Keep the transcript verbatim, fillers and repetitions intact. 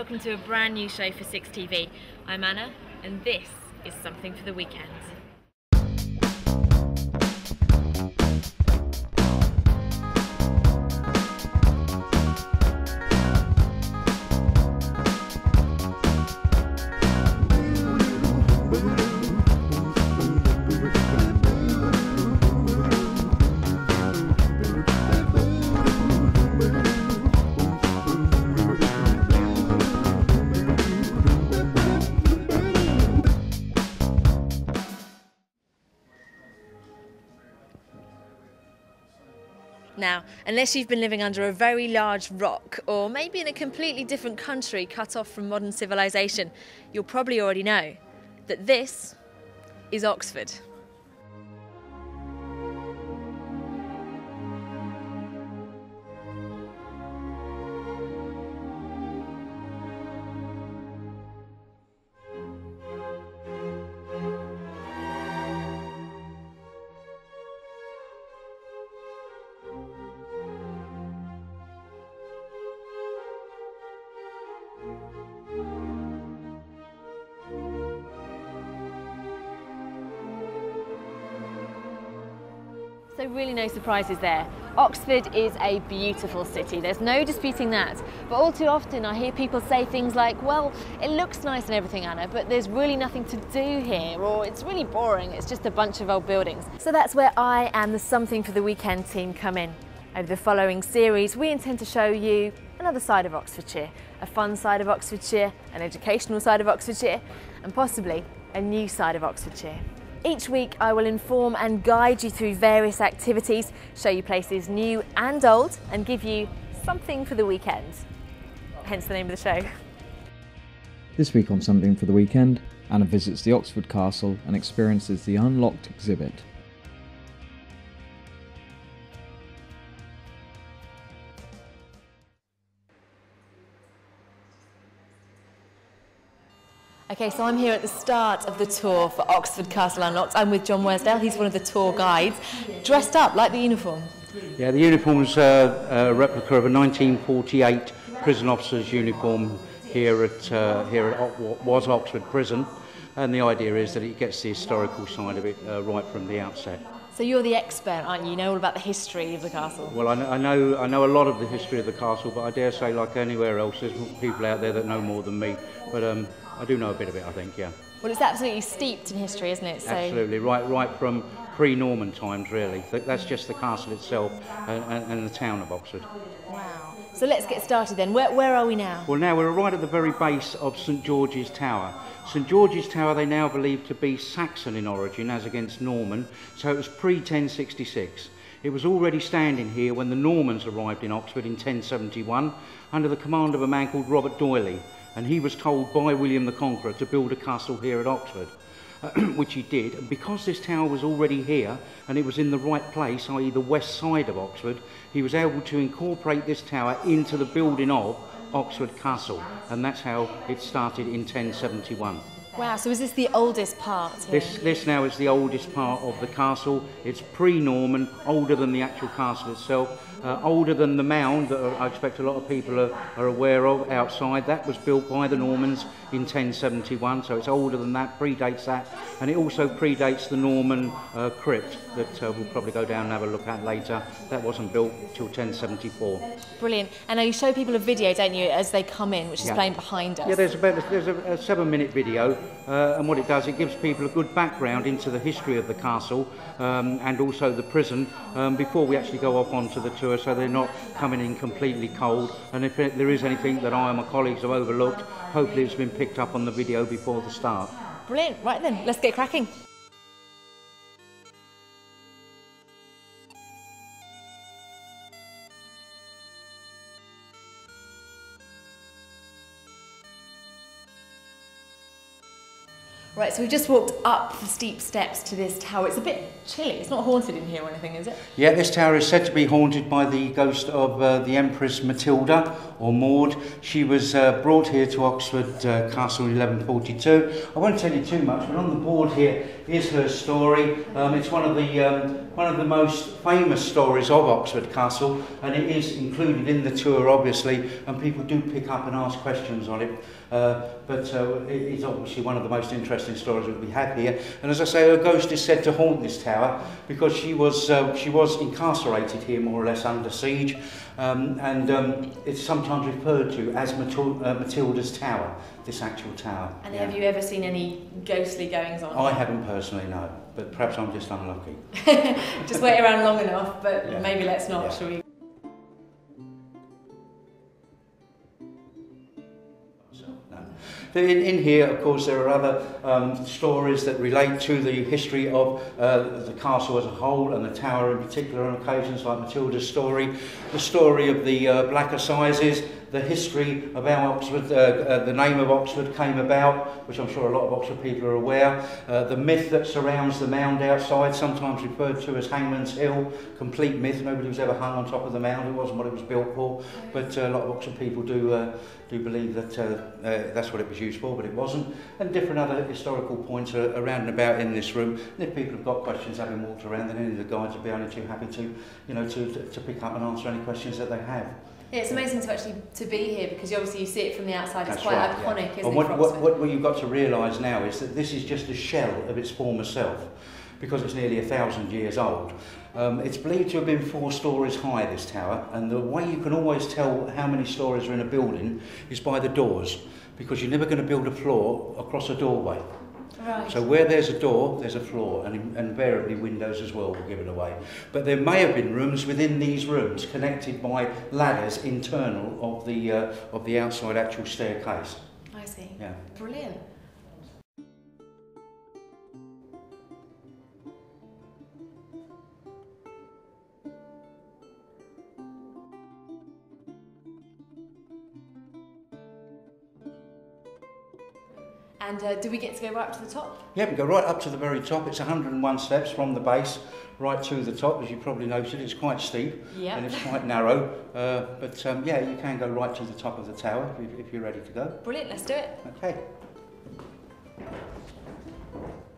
welcome to a brand new show for six T V. I'm Anna, and this is Something for the Weekend. Now, unless you've been living under a very large rock, or maybe in a completely different country cut off from modern civilization, you'll probably already know that this is Oxford. So really no surprises there. Oxford is a beautiful city, there's no disputing that. But all too often I hear people say things like, well, it looks nice and everything, Anna, but there's really nothing to do here, or it's really boring, it's just a bunch of old buildings. So that's where I and the Something for the Weekend team come in. Over the following series, we intend to show you another side of Oxfordshire, a fun side of Oxfordshire, an educational side of Oxfordshire, and possibly a new side of Oxfordshire. Each week I will inform and guide you through various activities, show you places new and old, and give you something for the weekend. Hence the name of the show. This week on Something for the Weekend, Anna visits the Oxford Castle and experiences the Unlocked exhibit. Okay, so I'm here at the start of the tour for Oxford Castle Unlocked. I'm with John Worsdale, he's one of the tour guides, dressed up like the uniform. Yeah, the uniform's uh, a replica of a nineteen forty-eight prison officer's uniform here at uh, here at what was Oxford Prison, and the idea is that it gets the historical side of it uh, right from the outset. So you're the expert, aren't you? You know all about the history of the castle. Well, I know, I know I know a lot of the history of the castle, but I dare say, like anywhere else, there's people out there that know more than me. But um, I do know a bit of it, I think, yeah. Well, it's absolutely steeped in history, isn't it? So... Absolutely, right, right from pre-Norman times, really. That's just the castle itself and, and, and the town of Oxford. Wow. So let's get started then. Where, where are we now? Well, now we're right at the very base of St George's Tower. St George's Tower they now believe to be Saxon in origin, as against Norman, so it was pre ten sixty-six. It was already standing here when the Normans arrived in Oxford in ten seventy-one under the command of a man called Robert D'Oyley, and he was told by William the Conqueror to build a castle here at Oxford, uh, which he did. And because this tower was already here and it was in the right place, that is the west side of Oxford, he was able to incorporate this tower into the building of Oxford Castle, and that's how it started in ten seventy-one. Wow, so is this the oldest part here? This, this now is the oldest part of the castle. It's pre-Norman, older than the actual castle itself, uh, older than the mound that I expect a lot of people are, are aware of outside. That was built by the Normans in ten seventy-one, so it's older than that, predates that, and it also predates the Norman uh, crypt that uh, we'll probably go down and have a look at later. That wasn't built till ten seventy-four. Brilliant. And now you show people a video, don't you, as they come in, which is yeah. playing behind us. Yeah, there's, about, there's a, a seven minute video, uh, and what it does, it gives people a good background into the history of the castle um, and also the prison um, before we actually go off onto the tour, so they're not coming in completely cold. And if it, there is anything that I and my colleagues have overlooked, hopefully it's been picked up on the video before the start. Brilliant. Right then, let's get cracking. Right, so we've just walked up the steep steps to this tower. It's a bit chilly. It's not haunted in here or anything, is it? Yeah, this tower is said to be haunted by the ghost of uh, the Empress Matilda, or Maud. She was uh, brought here to Oxford uh, Castle in eleven forty-two. I won't tell you too much, but on the board here is her story. Um, it's one of the um, one of the most famous stories of Oxford Castle, and it is included in the tour, obviously, and people do pick up and ask questions on it. Uh, but uh, it is obviously one of the most interesting stories that we have here. And as I say, her ghost is said to haunt this tower because she was uh, she was incarcerated here, more or less under siege, um, and um, it's sometimes referred to as Matil uh, Matilda's Tower, this actual tower. And yeah. have you ever seen any ghostly goings on? I haven't personally, no, but perhaps I'm just unlucky. Just wait around long enough, but yeah. maybe let's not, yeah. shall we? In, in here, of course, there are other um, stories that relate to the history of uh, the castle as a whole, and the tower in particular on occasions, like Matilda's story, the story of the uh, Black Assizes, the history of how Oxford, uh, uh, the name of Oxford came about, which I'm sure a lot of Oxford people are aware, uh, the myth that surrounds the mound outside, sometimes referred to as Hangman's Hill, complete myth. Nobody was ever hung on top of the mound. It wasn't what it was built for, but uh, a lot of Oxford people do uh, do believe that uh, uh, that's what it was used for, but it wasn't. And different other historical points are around and about in this room. And if people have got questions having walked around, then any of the guides will be only too happy to, you know, to, to pick up and answer any questions that they have. Yeah, it's amazing to actually to be here because you obviously you see it from the outside. It's That's quite right, iconic, yeah. isn't what, it? What, what, what you've got to realise now is that this is just a shell of its former self, because it's nearly a thousand years old. Um, it's believed to have been four stories high, this tower, and the way you can always tell how many stories are in a building is by the doors, because you're never going to build a floor across a doorway. Right. So where there's a door, there's a floor, and, and invariably windows as well will give it away. But there may have been rooms within these rooms connected by ladders internal of the uh, of the outside actual staircase. I see. Yeah. Brilliant. And uh, do we get to go right up to the top? Yeah, we go right up to the very top. It's one hundred and one steps from the base right to the top. As you probably noted, it's quite steep yep. and it's quite narrow. Uh, but um, yeah, you can go right to the top of the tower if, if you're ready to go. Brilliant, let's do it. Okay.